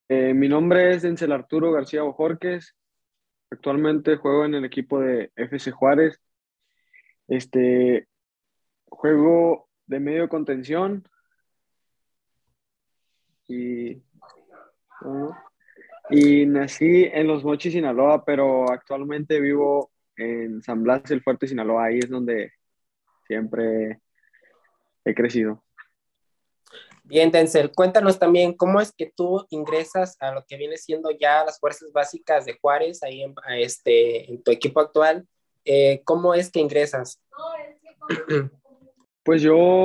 Mi nombre es Denzel Arturo García Bojorquez. Actualmente juego en el equipo de FC Juárez. Este, Juego de medio contención y, ¿no? Y nací en Los Mochis, Sinaloa, pero actualmente vivo en San Blas, el Fuerte, Sinaloa. Ahí es donde siempre he crecido. Bien, Denzel, cuéntanos también cómo es que tú ingresas a lo que viene siendo ya las fuerzas básicas de Juárez, ahí en tu equipo actual. ¿Cómo es que ingresas? Pues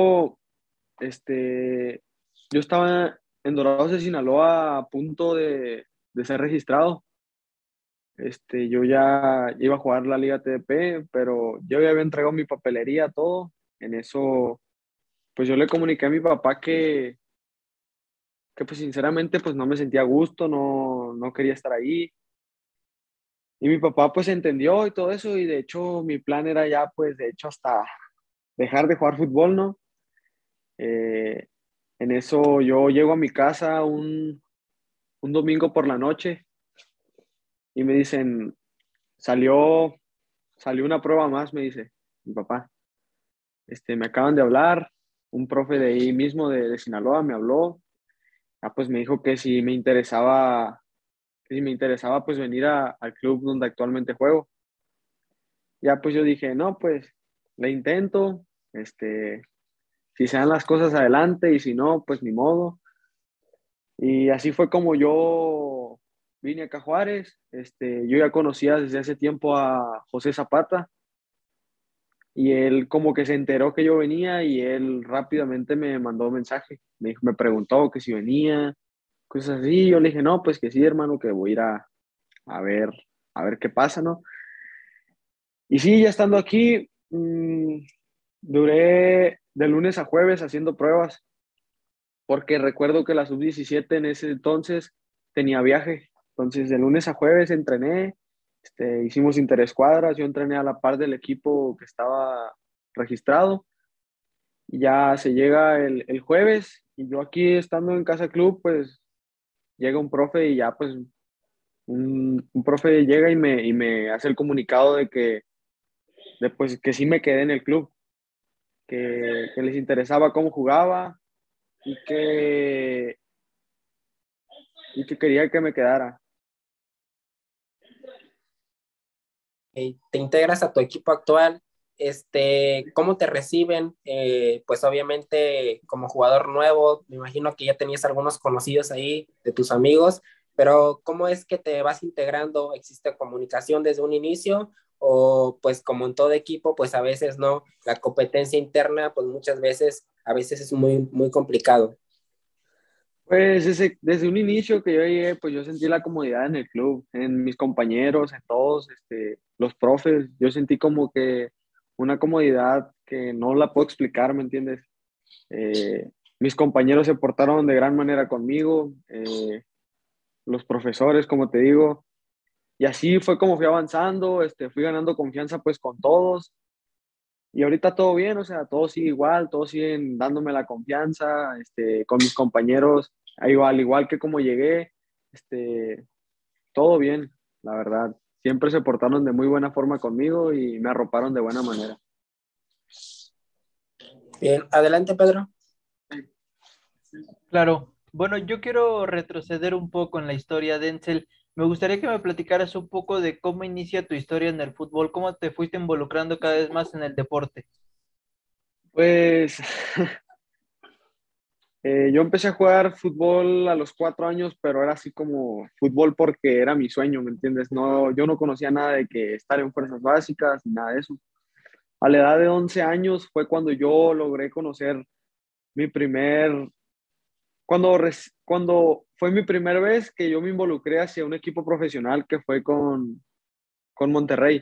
este, yo estaba en Dorados de Sinaloa a punto de ser registrado. Yo ya iba a jugar la Liga TDP, pero yo ya había entregado mi papelería, todo. En eso, pues yo le comuniqué a mi papá que pues sinceramente pues no me sentía a gusto, no quería estar ahí. Y mi papá pues entendió y todo eso, y de hecho mi plan era ya pues de hecho hasta dejar de jugar fútbol, ¿no? Eh, en eso yo llego a mi casa un domingo por la noche y me dicen, salió, salió una prueba más, me dice mi papá. Me acaban de hablar, un profe de ahí mismo, de Sinaloa, me habló. Pues me dijo que si me interesaba pues venir al club donde actualmente juego. Ya pues yo dije, no, pues le intento, si se dan las cosas adelante y si no, pues ni modo. Y así fue como yo vine acá a Juárez. Yo ya conocía desde hace tiempo a José Zapata y él como que se enteró que yo venía y él rápidamente me mandó un mensaje. Me preguntó que si venía, cosas así. Yo le dije, no, pues que sí, hermano, que voy a ir a ver, a ver qué pasa, ¿no? Y sí, ya estando aquí, duré de lunes a jueves haciendo pruebas, porque recuerdo que la sub-17 en ese entonces tenía viaje. Entonces, de lunes a jueves entrené, hicimos interescuadras, yo entrené a la par del equipo que estaba registrado. Y ya se llega el jueves y yo aquí estando en Casa Club, pues llega un profe y ya pues un profe llega y me hace el comunicado pues, que sí me quedé en el club, que les interesaba cómo jugaba y y que quería que me quedara. Te integras a tu equipo actual, ¿cómo te reciben? Pues obviamente como jugador nuevo, me imagino que ya tenías algunos conocidos ahí de tus amigos, pero ¿cómo es que te vas integrando? ¿Existe comunicación desde un inicio? O pues como en todo equipo, pues a veces no, la competencia interna, pues muchas veces, a veces es muy complicado. Pues desde un inicio que yo llegué, pues yo sentí la comodidad en el club, en mis compañeros, en todos, los profes. Yo sentí como que una comodidad que no la puedo explicar, ¿me entiendes? Mis compañeros se portaron de gran manera conmigo, los profesores, como te digo, y así fue como fui avanzando, fui ganando confianza pues con todos, y ahorita todo bien, o sea, todo sigue igual, todos siguen dándome la confianza, con mis compañeros, al igual que como llegué, este, todo bien, la verdad. Siempre se portaron de muy buena forma conmigo y me arroparon de buena manera. Bien, adelante, Pedro. Claro. Bueno, yo quiero retroceder un poco en la historia, Denzel. Me gustaría que me platicaras un poco de cómo inicia tu historia en el fútbol, cómo te fuiste involucrando cada vez más en el deporte. Pues yo empecé a jugar fútbol a los 4 años, pero era así como fútbol porque era mi sueño, ¿me entiendes? No, yo no conocía nada de que estar en fuerzas básicas ni nada de eso. A la edad de 11 años fue cuando yo logré conocer mi primer, cuando fue mi primera vez que yo me involucré hacia un equipo profesional que fue con Monterrey.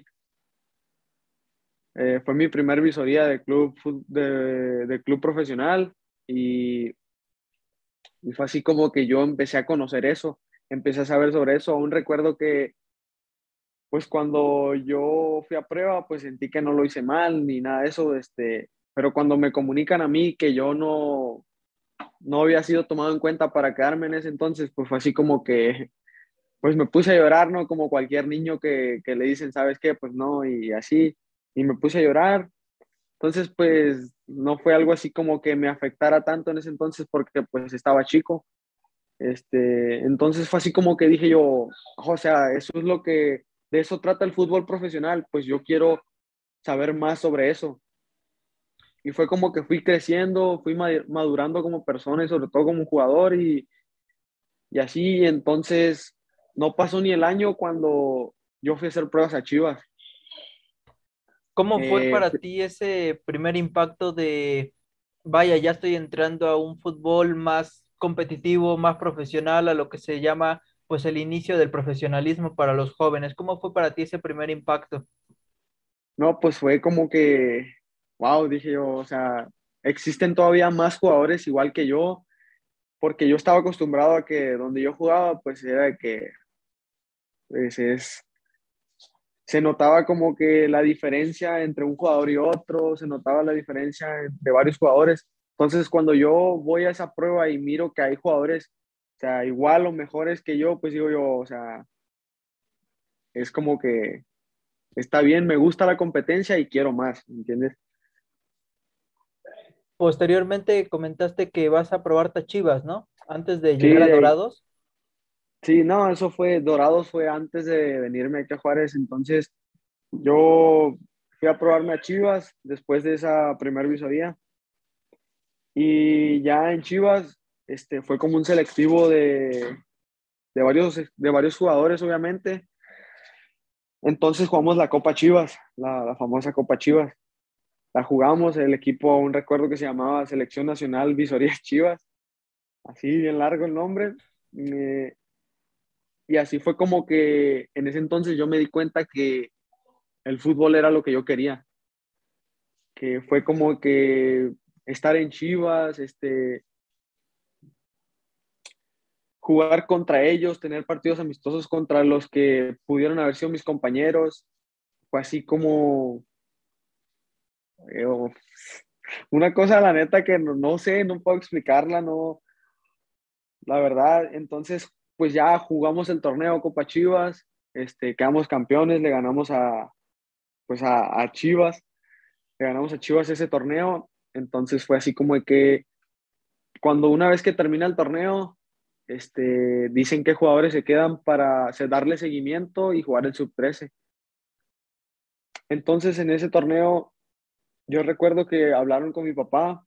Fue mi primer visoría de de club profesional y Y fue así como que yo empecé a conocer eso, empecé a saber sobre eso. Aún recuerdo que, pues cuando yo fui a prueba, pues sentí que no lo hice mal ni nada de eso, pero cuando me comunican a mí que yo no había sido tomado en cuenta para quedarme en ese entonces, pues fue así como que, pues me puse a llorar, ¿no? Como cualquier niño que le dicen, ¿sabes qué? Pues no, y así, y me puse a llorar. Entonces, pues no fue algo así como que me afectara tanto en ese entonces porque pues estaba chico. Entonces fue así como que dije yo, o sea, eso es lo que, de eso trata el fútbol profesional, pues yo quiero saber más sobre eso. Y fue como que fui creciendo, fui madurando como persona y sobre todo como jugador y así, entonces no pasó ni el año cuando yo fui a hacer pruebas a Chivas. ¿Cómo fue Eh, para ti ese primer impacto de, vaya, ya estoy entrando a un fútbol más competitivo, más profesional, a lo que se llama pues el inicio del profesionalismo para los jóvenes? ¿Cómo fue para ti ese primer impacto? no, pues fue como que, wow, dije yo, o sea, existen todavía más jugadores igual que yo, porque yo estaba acostumbrado a que donde yo jugaba, pues era de que pues, se notaba como que la diferencia entre un jugador y otro, se notaba la diferencia de varios jugadores. Entonces, cuando yo voy a esa prueba y miro que hay jugadores, o sea, igual o mejores que yo, pues digo yo, o sea, es como que está bien, me gusta la competencia y quiero más, ¿entiendes? Posteriormente comentaste que vas a probarte a Chivas, ¿no? Antes de Sí, llegar a Dorados. sí, no, eso fue, Dorados fue antes de venirme aquí a Juárez, entonces yo fui a probarme a Chivas después de esa primera visoría. Y ya en Chivas, fue como un selectivo de varios jugadores, obviamente. Entonces jugamos la Copa Chivas, la famosa Copa Chivas. La jugamos, el equipo, un recuerdo que se llamaba Selección Nacional Visorías Chivas, así bien largo el nombre. Eh, y así fue como que en ese entonces yo me di cuenta que el fútbol era lo que yo quería, que fue como que estar en Chivas, jugar contra ellos, tener partidos amistosos contra los que pudieron haber sido mis compañeros, fue así como eh, una cosa, la neta, que no sé, no puedo explicarla, no, la verdad. Entonces, pues ya jugamos el torneo Copa Chivas, quedamos campeones, le ganamos pues a Chivas, le ganamos a Chivas ese torneo. Entonces fue así como de que cuando una vez que termina el torneo, dicen que jugadores se quedan para darle seguimiento y jugar el sub-13. Entonces, en ese torneo, yo recuerdo que hablaron con mi papá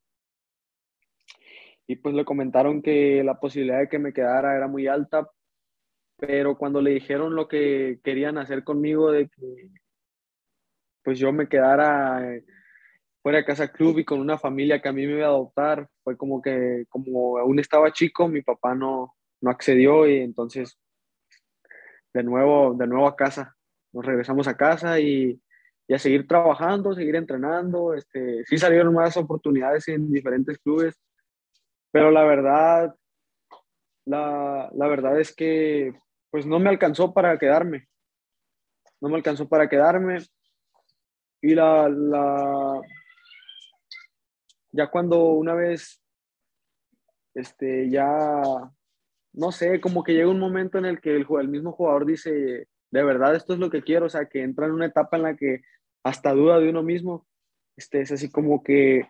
y pues le comentaron que la posibilidad de que me quedara era muy alta, pero cuando le dijeron lo que querían hacer conmigo, de que pues yo me quedara fuera de casa club y con una familia que a mí me iba a adoptar, fue como que, como aún estaba chico, mi papá no accedió y entonces de nuevo a casa. Nos regresamos a casa y a seguir trabajando, seguir entrenando. Sí salieron más oportunidades en diferentes clubes, pero la verdad es que pues no me alcanzó para quedarme, no me alcanzó para quedarme y ya cuando una vez, ya, no sé, como que llega un momento en el que el mismo jugador dice, de verdad esto es lo que quiero, o sea, que entra en una etapa en la que hasta duda de uno mismo, es así como que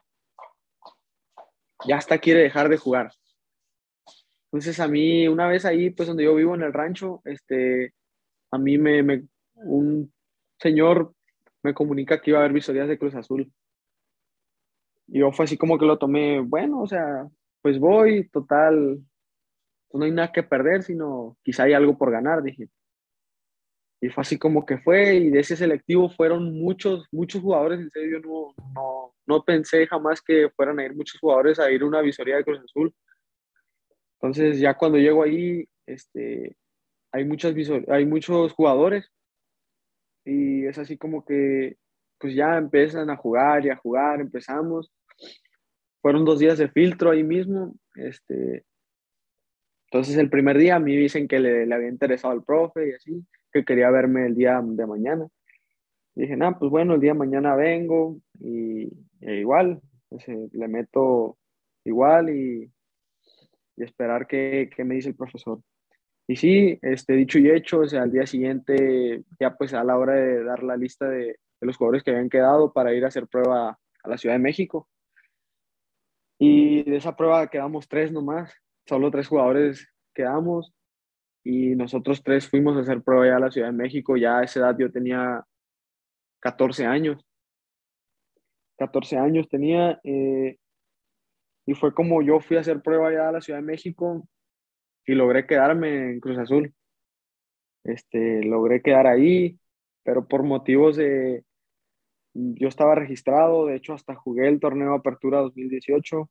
ya hasta quiere dejar de jugar. Entonces a mí, una vez ahí, pues donde yo vivo en el rancho, a mí un señor me comunica que iba a haber visorías de Cruz Azul. Y yo fue así como que lo tomé, bueno, o sea, pues voy, total, pues no hay nada que perder, sino quizá hay algo por ganar, dije. Y fue así como que fue, y de ese selectivo fueron muchos jugadores, en serio, no pensé jamás que fueran a ir muchos jugadores a ir a una visoría de Cruz Azul. Entonces ya cuando llego ahí, hay muchos jugadores y es así como que pues ya empiezan a jugar y a jugar, empezamos. Fueron 2 días de filtro ahí mismo. Entonces el primer día a mí dicen que le había interesado al profe y así, que quería verme el día de mañana. Y dije, pues bueno, el día de mañana vengo y igual, pues, le meto igual y esperar qué me dice el profesor. Y sí, dicho y hecho, o sea, al día siguiente, ya pues a la hora de dar la lista de los jugadores que habían quedado para ir a hacer prueba a la Ciudad de México. Y de esa prueba quedamos tres nomás, solo tres jugadores quedamos y nosotros tres fuimos a hacer prueba ya a la Ciudad de México. Ya a esa edad yo tenía 14 años, 14 años tenía, y fue como yo fui a hacer prueba ya a la Ciudad de México y logré quedarme en Cruz Azul. Logré quedar ahí, pero por motivos de, yo estaba registrado, de hecho hasta jugué el torneo Apertura 2018,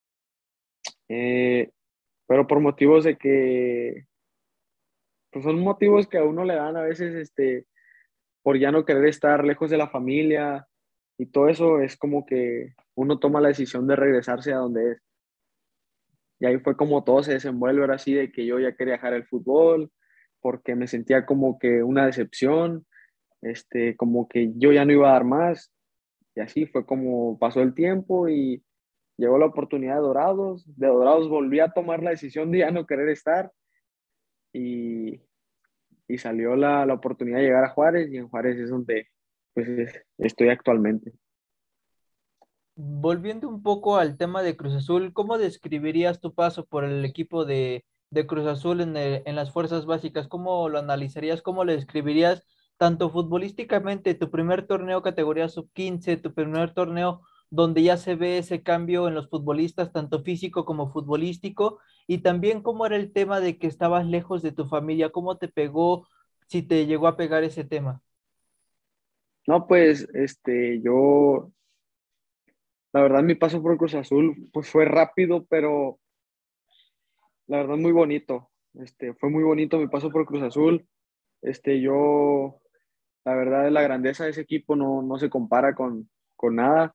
eh, pero por motivos de que, pues son motivos que a uno le dan a veces, por ya no querer estar lejos de la familia y todo eso, es como que uno toma la decisión de regresarse a donde es. Y ahí fue como todo se desenvuelve ahora sí, de que yo ya quería dejar el fútbol, porque me sentía como que una decepción, como que yo ya no iba a dar más. Y así fue como pasó el tiempo y llegó la oportunidad de Dorados. De Dorados volví a tomar la decisión de ya no querer estar y, y salió la oportunidad de llegar a Juárez y en Juárez es donde pues estoy actualmente. Volviendo un poco al tema de Cruz Azul, ¿cómo describirías tu paso por el equipo de Cruz Azul en las fuerzas básicas? ¿Cómo lo analizarías? ¿Cómo lo describirías tanto futbolísticamente, tu primer torneo categoría sub-15, tu primer torneo donde ya se ve ese cambio en los futbolistas, tanto físico como futbolístico, y también cómo era el tema de que estabas lejos de tu familia? ¿Cómo te pegó, si te llegó a pegar ese tema? No, pues yo, la verdad mi paso por Cruz Azul pues fue rápido, pero la verdad muy bonito. Fue muy bonito mi paso por Cruz Azul. Yo, la verdad, la grandeza de ese equipo no se compara con nada.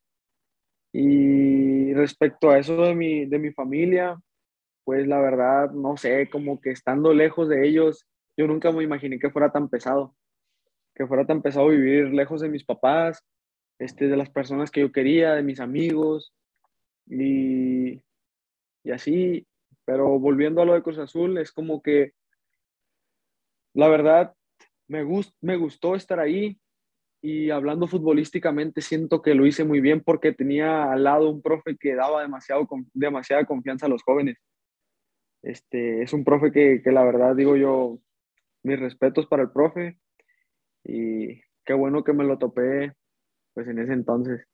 Y respecto a eso de mi familia, pues la verdad, no sé, como que estando lejos de ellos, yo nunca me imaginé que fuera tan pesado vivir lejos de mis papás, de las personas que yo quería, de mis amigos y, y así. Pero volviendo a lo de Cruz Azul, es como que la verdad me gustó estar ahí. Y hablando futbolísticamente, siento que lo hice muy bien porque tenía al lado un profe que daba demasiada confianza a los jóvenes. Es un profe que la verdad digo yo, mis respetos para el profe y qué bueno que me lo topé pues en ese entonces.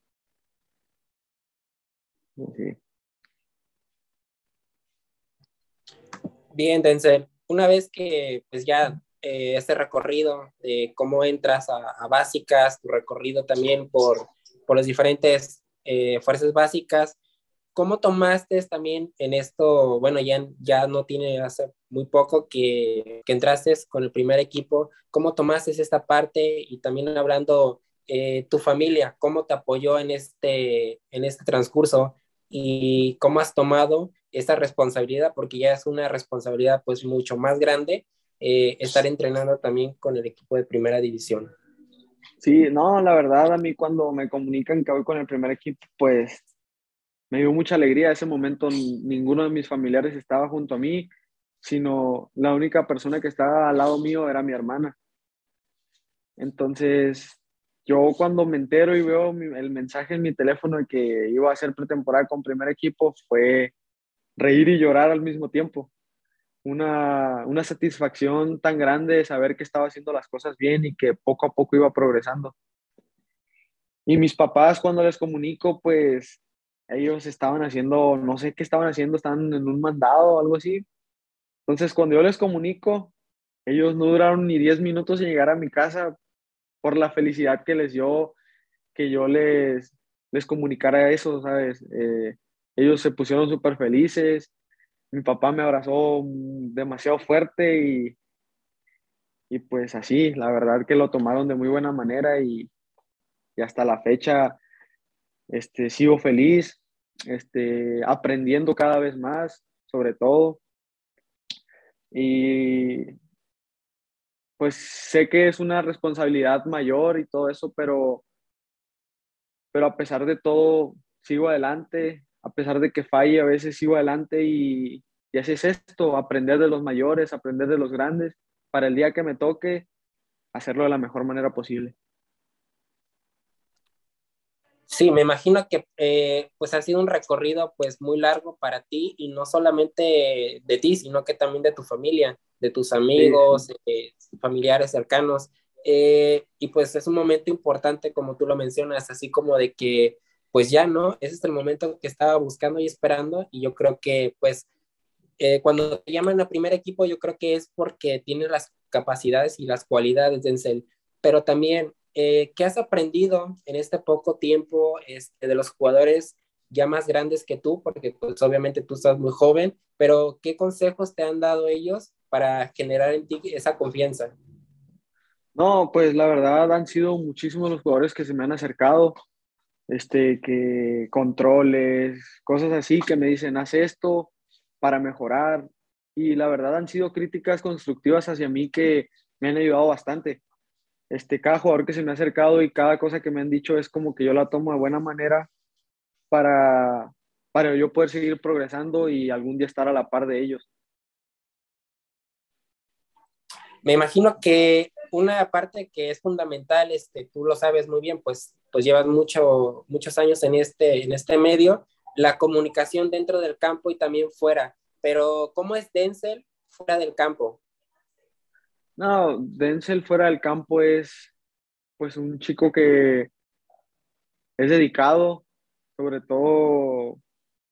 Sí. Bien, Denzel, una vez que pues ya este recorrido de cómo entras a básicas, tu recorrido también por las diferentes fuerzas básicas, ¿cómo tomaste también en esto? Bueno, ya no tiene hace muy poco que entraste con el primer equipo, ¿cómo tomaste esta parte? Y también hablando, tu familia, ¿cómo te apoyó en este transcurso? ¿Y cómo has tomado esta responsabilidad? Porque ya es una responsabilidad pues mucho más grande, estar entrenando también con el equipo de primera división. Sí, no, la verdad a mí cuando me comunican que voy con el primer equipo, pues me dio mucha alegría. Ese momento ninguno de mis familiares estaba junto a mí, sino la única persona que estaba al lado mío era mi hermana. Entonces, yo cuando me entero y veo el mensaje en mi teléfono de que iba a hacer pretemporada con primer equipo, fue reír y llorar al mismo tiempo. Una satisfacción tan grande de saber que estaba haciendo las cosas bien y que poco a poco iba progresando. Y mis papás, cuando les comunico, pues ellos estaban haciendo, no sé qué estaban haciendo, estaban en un mandado o algo así. Entonces, cuando yo les comunico, ellos no duraron ni 10 minutos en llegar a mi casa por la felicidad que les dio que yo les comunicara eso, ¿sabes? Ellos se pusieron súper felices, mi papá me abrazó demasiado fuerte y pues así, la verdad que lo tomaron de muy buena manera y hasta la fecha sigo feliz, aprendiendo cada vez más, sobre todo, y pues sé que es una responsabilidad mayor y todo eso, pero a pesar de todo, sigo adelante, a pesar de que falle, a veces sigo adelante y así es esto, aprender de los mayores, aprender de los grandes, para el día que me toque, hacerlo de la mejor manera posible. Sí, me imagino que pues ha sido un recorrido pues muy largo para ti y no solamente de ti, sino que también de tu familia, de tus Sí, sí. amigos, familiares cercanos. Y pues es un momento importante como tú lo mencionas, así como de que pues ya no, ese es el momento que estaba buscando y esperando y yo creo que pues cuando te llaman a primer equipo, yo creo que es porque tienes las capacidades y las cualidades de Denzel, pero también, ¿qué has aprendido en este poco tiempo de los jugadores ya más grandes que tú? Porque pues obviamente tú estás muy joven, pero ¿qué consejos te han dado ellos para generar en ti esa confianza? No, pues la verdad han sido muchísimos los jugadores que se me han acercado, que controles, cosas así que me dicen, haz esto para mejorar. Y la verdad han sido críticas constructivas hacia mí que me han ayudado bastante. Cada jugador que se me ha acercado y cada cosa que me han dicho es como que yo la tomo de buena manera para, para yo poder seguir progresando y algún día estar a la par de ellos. Me imagino que una parte que es fundamental, tú lo sabes muy bien, pues llevas muchos años en este medio, la comunicación dentro del campo y también fuera. Pero, ¿cómo es Denzel fuera del campo? No, Denzel fuera del campo es pues un chico que es dedicado, sobre todo,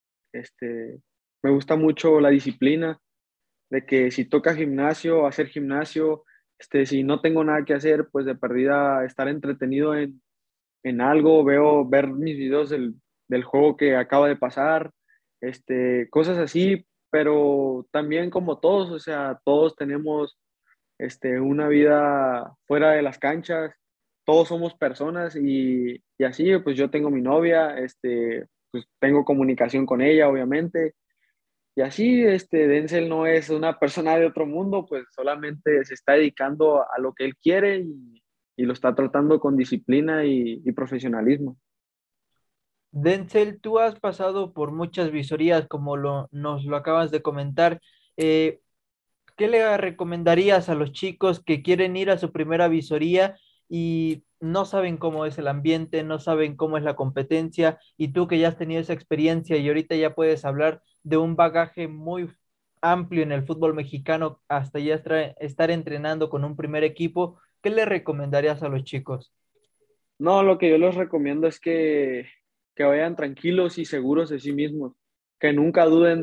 me gusta mucho la disciplina, de que si toca gimnasio, hacer gimnasio, si no tengo nada que hacer, pues de perdida estar entretenido en algo, ver mis videos del juego que acaba de pasar, cosas así, pero también como todos, o sea, todos tenemos una vida fuera de las canchas, todos somos personas y así, pues yo tengo mi novia, pues tengo comunicación con ella, obviamente, y así, Denzel no es una persona de otro mundo, pues solamente se está dedicando a lo que él quiere y lo está tratando con disciplina y profesionalismo. Denzel, tú has pasado por muchas visorías, como nos lo acabas de comentar. Eh, ¿Qué le recomendarías a los chicos que quieren ir a su primera visoría y no saben cómo es el ambiente, no saben cómo es la competencia? Y tú que ya has tenido esa experiencia y ahorita ya puedes hablar de un bagaje muy amplio en el fútbol mexicano hasta ya estar entrenando con un primer equipo, ¿qué le recomendarías a los chicos? No, lo que yo les recomiendo es que vayan tranquilos y seguros de sí mismos, que nunca duden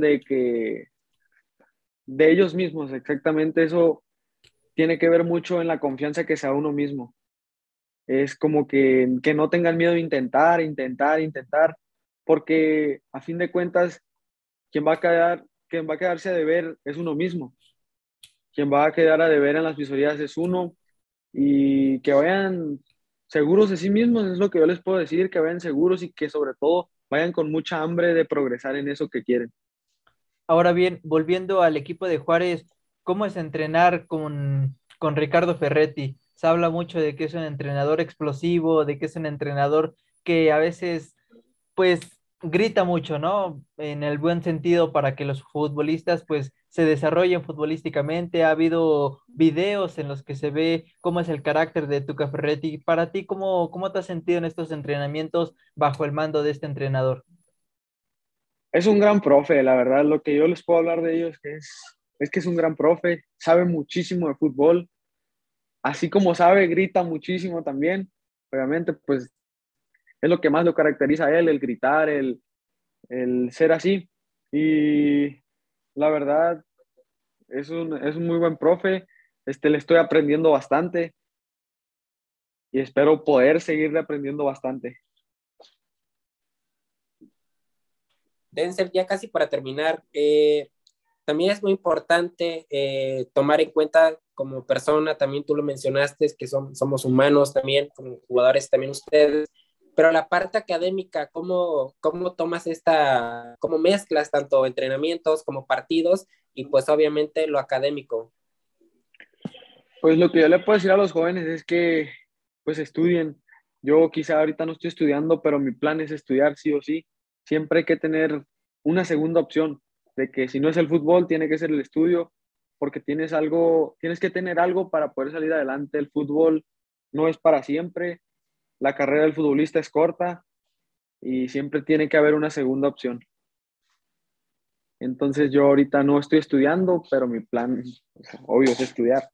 de ellos mismos, exactamente eso tiene que ver mucho en la confianza que se da uno mismo. Es como que no tengan miedo de intentar, porque a fin de cuentas, quien va a quedarse a deber es uno mismo. Quien va a quedar a deber en las visorías es uno y que vayan seguros de sí mismos, es lo que yo les puedo decir, que vayan seguros y que sobre todo vayan con mucha hambre de progresar en eso que quieren. Ahora bien, volviendo al equipo de Juárez, ¿cómo es entrenar con Ricardo Ferretti? Se habla mucho de que es un entrenador explosivo, de que es un entrenador que a veces, pues, grita mucho, ¿no? En el buen sentido para que los futbolistas, pues, se desarrollen futbolísticamente. Ha habido videos en los que se ve cómo es el carácter de Tuca Ferretti. Para ti, ¿cómo te has sentido en estos entrenamientos bajo el mando de este entrenador? Es un gran profe, la verdad, lo que yo les puedo hablar de ellos es que es un gran profe, sabe muchísimo de fútbol, así como sabe, grita muchísimo también, obviamente, pues es lo que más lo caracteriza a él, el gritar, el ser así. Y la verdad, es un muy buen profe, le estoy aprendiendo bastante y espero poder seguirle aprendiendo bastante. Denzel, ya casi para terminar, también es muy importante tomar en cuenta como persona, también tú lo mencionaste, que somos humanos también, como jugadores también ustedes, pero la parte académica, ¿cómo tomas cómo mezclas tanto entrenamientos como partidos y pues obviamente lo académico? Pues lo que yo le puedo decir a los jóvenes es que pues estudien. Yo quizá ahorita no estoy estudiando, pero mi plan es estudiar sí o sí. siempre hay que tener una segunda opción, de que si no es el fútbol, tiene que ser el estudio, porque tienes que tener algo para poder salir adelante. El fútbol no es para siempre, la carrera del futbolista es corta y siempre tiene que haber una segunda opción. Entonces yo ahorita no estoy estudiando, pero mi plan, o sea, obvio, es estudiar.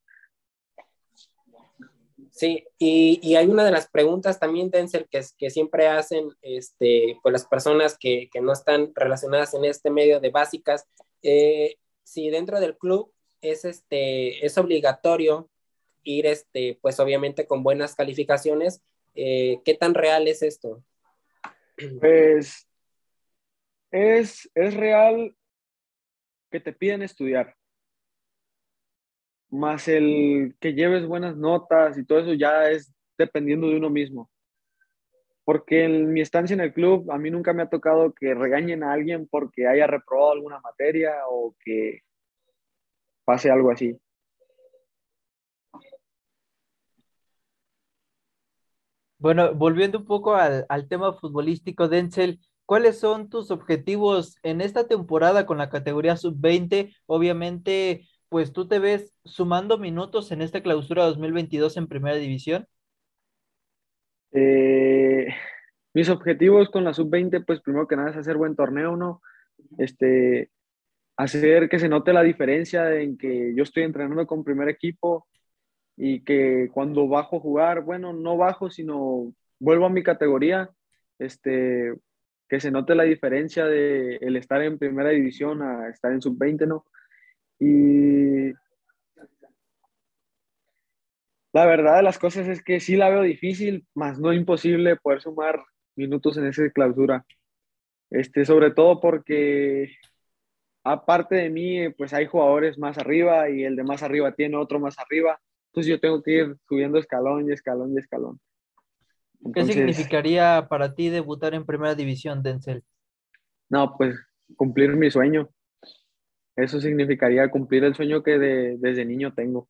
Sí, y hay una de las preguntas también, Denzel, que siempre hacen pues las personas que no están relacionadas en este medio de básicas. Si dentro del club es obligatorio ir, pues obviamente con buenas calificaciones, ¿qué tan real es esto? Pues es real que te piden estudiar, más el que lleves buenas notas y todo eso ya es dependiendo de uno mismo. Porque en mi estancia en el club, a mí nunca me ha tocado que regañen a alguien porque haya reprobado alguna materia o que pase algo así. Bueno, volviendo un poco al tema futbolístico, Denzel, ¿cuáles son tus objetivos en esta temporada con la categoría sub-20? Obviamente, pues tú te ves sumando minutos en esta clausura 2022 en Primera División. Eh, Mis objetivos con la sub-20, pues primero que nada es hacer buen torneo, ¿no? Este, Hacer que se note la diferencia en que yo estoy entrenando con primer equipo y que cuando bajo a jugar, bueno, no bajo, sino vuelvo a mi categoría, este, que se note la diferencia de el estar en primera división a estar en sub-20, ¿no? Y la verdad de las cosas es que sí la veo difícil, más no imposible poder sumar minutos en esa clausura. Sobre todo porque aparte de mí, pues hay jugadores más arriba y el de más arriba tiene otro más arriba. Entonces yo tengo que ir subiendo escalón y escalón y escalón. ¿Qué Entonces, significaría para ti debutar en Primera División, Denzel? no, pues cumplir mi sueño. Eso significaría cumplir el sueño que desde niño tengo.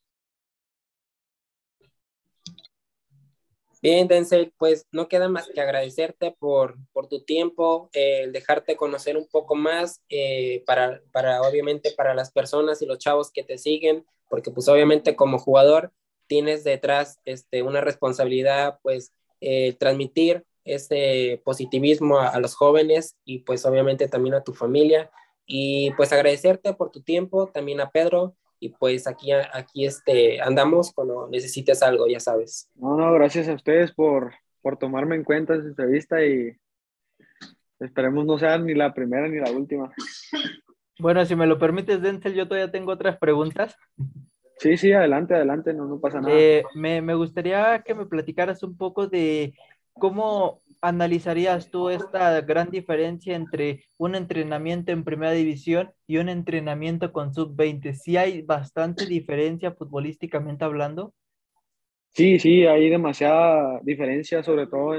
Bien, Denzel, pues no queda más que agradecerte por tu tiempo, el dejarte conocer un poco más obviamente para las personas y los chavos que te siguen, porque pues obviamente como jugador tienes detrás una responsabilidad, pues transmitir ese positivismo a los jóvenes y pues obviamente también a tu familia. Y pues agradecerte por tu tiempo, también a Pedro, y pues aquí andamos cuando necesites algo, ya sabes. No, no, gracias a ustedes por tomarme en cuenta en esta entrevista y esperemos no sea ni la primera ni la última. Bueno, si me lo permites, Denzel, yo todavía tengo otras preguntas. Sí, sí, adelante, adelante, no, no pasa nada. Me gustaría que me platicaras un poco de cómo analizarías tú esta gran diferencia entre un entrenamiento en primera división y un entrenamiento con sub-20. ¿Sí hay bastante diferencia futbolísticamente hablando? Sí, sí, hay demasiada diferencia, sobre todo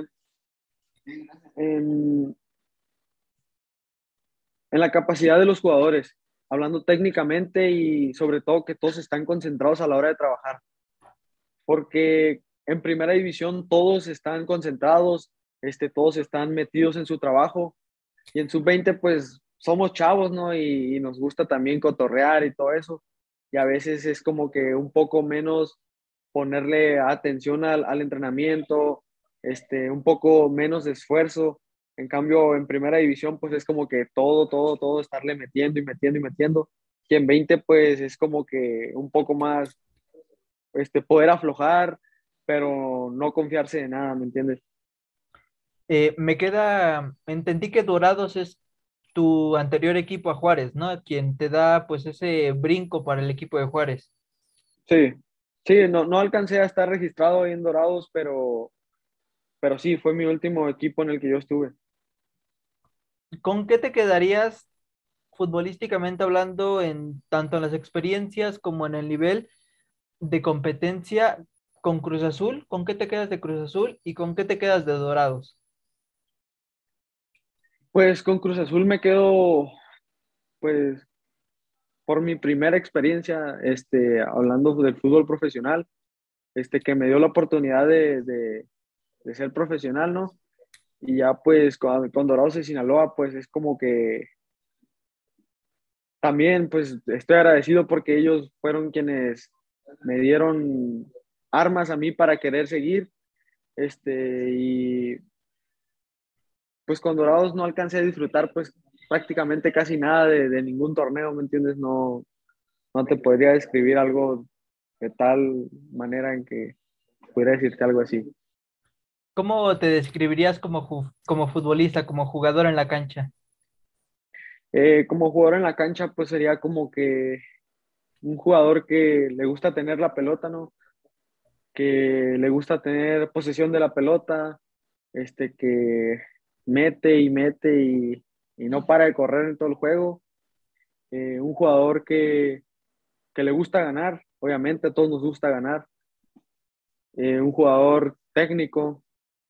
en, en la capacidad de los jugadores, hablando técnicamente y sobre todo que todos están concentrados a la hora de trabajar, porque en primera división todos están concentrados, todos están metidos en su trabajo y en sub-20 pues somos chavos, ¿no? Y nos gusta también cotorrear y todo eso y a veces es como que un poco menos ponerle atención al entrenamiento, un poco menos de esfuerzo. En cambio, en primera división, pues es como que todo, estarle metiendo y metiendo y metiendo. Y en 20, pues es como que un poco más, poder aflojar, pero no confiarse de nada, ¿me entiendes? Entendí que Dorados es tu anterior equipo a Juárez, ¿no? Quien te da pues ese brinco para el equipo de Juárez. Sí, sí, no, no alcancé a estar registrado ahí en Dorados, pero sí, fue mi último equipo en el que yo estuve. ¿Con qué te quedarías futbolísticamente hablando en tanto en las experiencias como en el nivel de competencia con Cruz Azul? ¿Con qué te quedas de Cruz Azul y con qué te quedas de Dorados? Pues con Cruz Azul me quedo, pues, por mi primera experiencia, hablando del fútbol profesional, que me dio la oportunidad de ser profesional, ¿no? Y ya pues con Dorados de Sinaloa pues es como que también pues estoy agradecido porque ellos fueron quienes me dieron armas a mí para querer seguir. Y pues con Dorados no alcancé a disfrutar pues prácticamente casi nada de ningún torneo, ¿me entiendes? No, no te podría describir algo de tal manera en que pudiera decirte algo así. ¿Cómo te describirías como futbolista, como jugador en la cancha? Como jugador en la cancha, pues sería como que un jugador que le gusta tener la pelota, ¿no? Que le gusta tener posesión de la pelota, que mete y mete y no para de correr en todo el juego. Un jugador que le gusta ganar, obviamente a todos nos gusta ganar. Un jugador técnico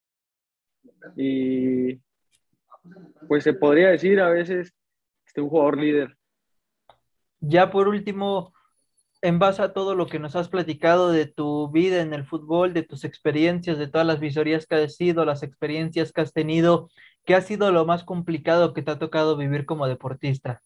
y pues se podría decir a veces un jugador líder. Ya por último, en base a todo lo que nos has platicado de tu vida en el fútbol, de tus experiencias, de todas las visorías que has sido, las experiencias que has tenido, ¿qué ha sido lo más complicado que te ha tocado vivir como deportista?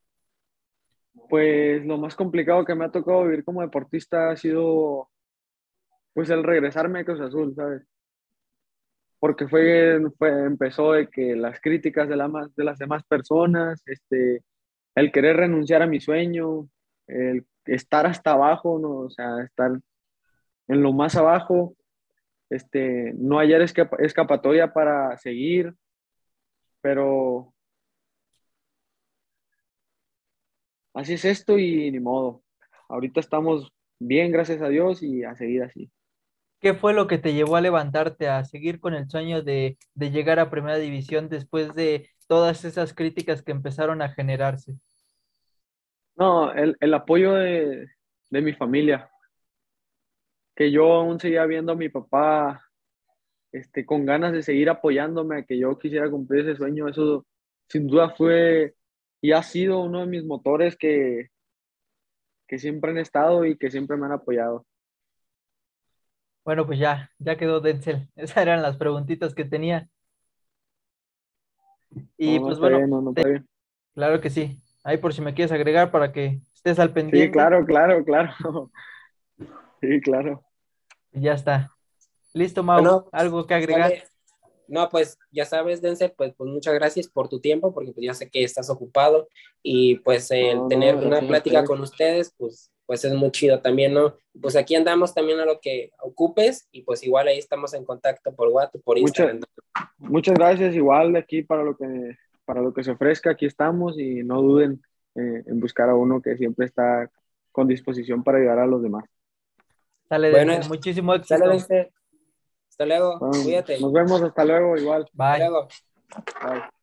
Pues lo más complicado que me ha tocado vivir como deportista ha sido pues el regresarme a Cruz Azul, ¿sabes? Porque empezó de que las críticas de las demás personas, el querer renunciar a mi sueño, el estar hasta abajo, ¿no? O sea, estar en lo más abajo, no hallar escapatoria para seguir, pero así es esto y ni modo. Ahorita estamos bien, gracias a Dios, y a seguir así. ¿Qué fue lo que te llevó a levantarte, a seguir con el sueño de llegar a Primera División después de todas esas críticas que empezaron a generarse? No, el apoyo de mi familia, que yo aún seguía viendo a mi papá con ganas de seguir apoyándome, a que yo quisiera cumplir ese sueño, eso sin duda fue y ha sido uno de mis motores que siempre han estado y que siempre me han apoyado. Bueno, pues ya quedó Denzel. Esas eran las preguntitas que tenía. Y No, no pues está bueno, bien, no, no está bien. claro que sí. Ahí por si me quieres agregar para que estés al Sí, pendiente, claro, claro, claro. Sí, claro. y ya está. Listo, Mau. Bueno, ¿Algo que agregar? sale. No, pues ya sabes, Denzel, pues muchas gracias por tu tiempo, porque pues ya sé que estás ocupado y pues el No, no, tener una gracias a plática ustedes. con ustedes, pues es muy chido también, ¿no? Pues aquí andamos también a lo que ocupes y pues igual ahí estamos en contacto por WhatsApp, por Muchas, Instagram. muchas gracias, igual de aquí para lo que se ofrezca, aquí estamos y no duden en buscar a uno que siempre está con disposición para ayudar a los demás. Sale, Bueno, Denzel. Muchísimo sale, éxito. Denzel. Hasta luego, Bueno, cuídate. nos vemos, hasta luego, igual. Hasta Bye. luego. Bye.